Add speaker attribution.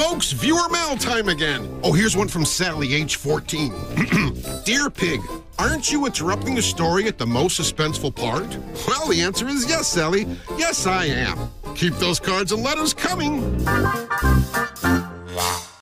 Speaker 1: Folks, viewer mail time again. Oh, here's one from Sally, age 14. Dear Pig, aren't you interrupting the story at the most suspenseful part? Well, the answer is yes, Sally. Yes, I am. Keep those cards and letters coming.